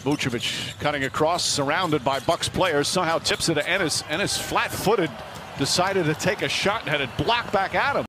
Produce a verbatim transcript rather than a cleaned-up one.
Vucevic cutting across, surrounded by Bucks players, somehow tips it to Ennis. Ennis flat-footed, decided to take a shot and had it blocked back at him.